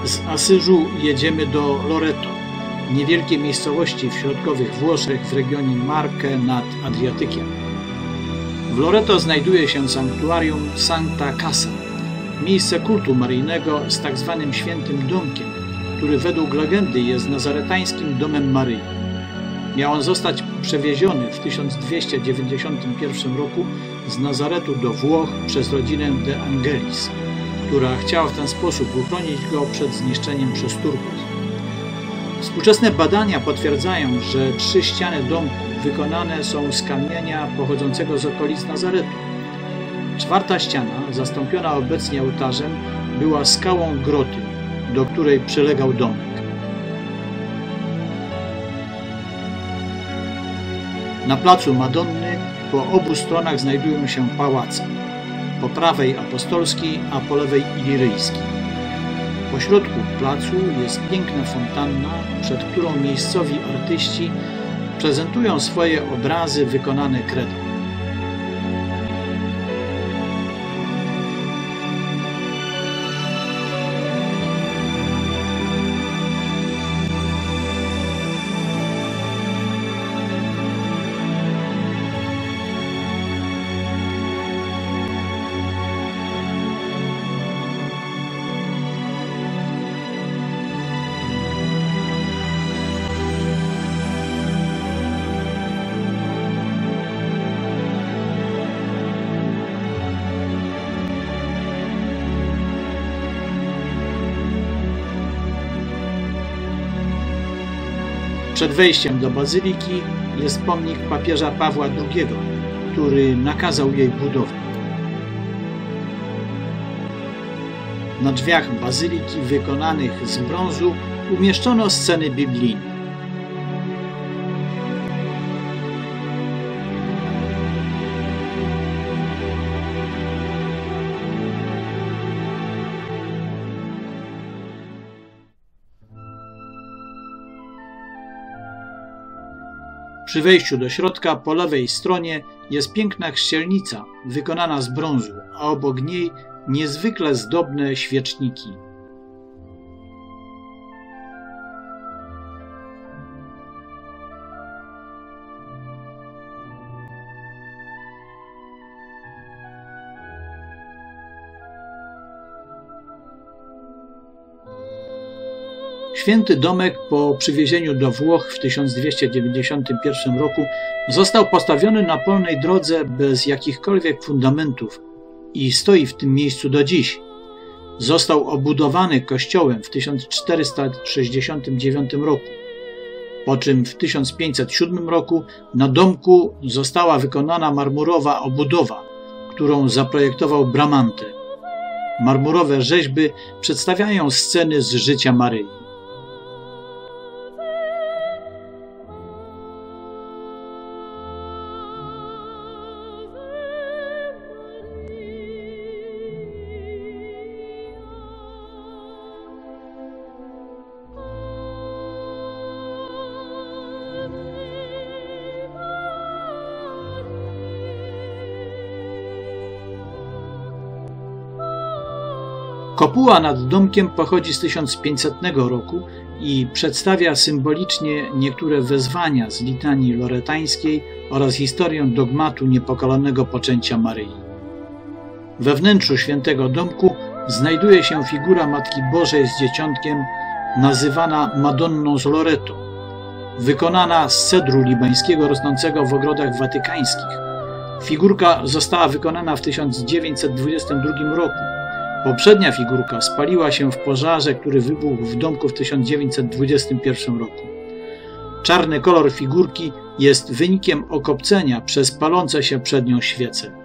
Z Asyżu jedziemy do Loreto, niewielkiej miejscowości w środkowych Włoszech w regionie Marche nad Adriatykiem. W Loreto znajduje się sanktuarium Santa Casa, miejsce kultu maryjnego z tak zwanym Świętym Domkiem, który według legendy jest nazaretańskim domem Maryi. Miał on zostać przewieziony w 1291 roku z Nazaretu do Włoch przez rodzinę de Angelis, która chciała w ten sposób uchronić go przed zniszczeniem przez Turków. Współczesne badania potwierdzają, że 3 ściany domku wykonane są z kamienia pochodzącego z okolic Nazaretu. 4. ściana, zastąpiona obecnie ołtarzem, była skałą groty, do której przylegał domek. Na placu Madonny po obu stronach znajdują się pałace. Po prawej apostolski, a po lewej iliryjski. Po środku placu jest piękna fontanna, przed którą miejscowi artyści prezentują swoje obrazy wykonane kredą. Przed wejściem do bazyliki jest pomnik papieża Pawła II, który nakazał jej budowę. Na drzwiach bazyliki wykonanych z brązu umieszczono sceny biblijne. Przy wejściu do środka po lewej stronie jest piękna chrzcielnica wykonana z brązu, a obok niej niezwykle zdobne świeczniki. Święty Domek po przywiezieniu do Włoch w 1291 roku został postawiony na polnej drodze bez jakichkolwiek fundamentów i stoi w tym miejscu do dziś. Został obudowany kościołem w 1469 roku, po czym w 1507 roku na domku została wykonana marmurowa obudowa, którą zaprojektował Bramante. Marmurowe rzeźby przedstawiają sceny z życia Maryi. Kopuła nad domkiem pochodzi z 1500 roku i przedstawia symbolicznie niektóre wezwania z litanii loretańskiej oraz historię dogmatu niepokalanego poczęcia Maryi. We wnętrzu świętego domku znajduje się figura Matki Bożej z Dzieciątkiem, nazywana Madonną z Loreto, wykonana z cedru libańskiego rosnącego w ogrodach watykańskich. Figurka została wykonana w 1922 roku. Poprzednia figurka spaliła się w pożarze, który wybuchł w domku w 1921 roku. Czarny kolor figurki jest wynikiem okopcenia przez palące się przed nią świece.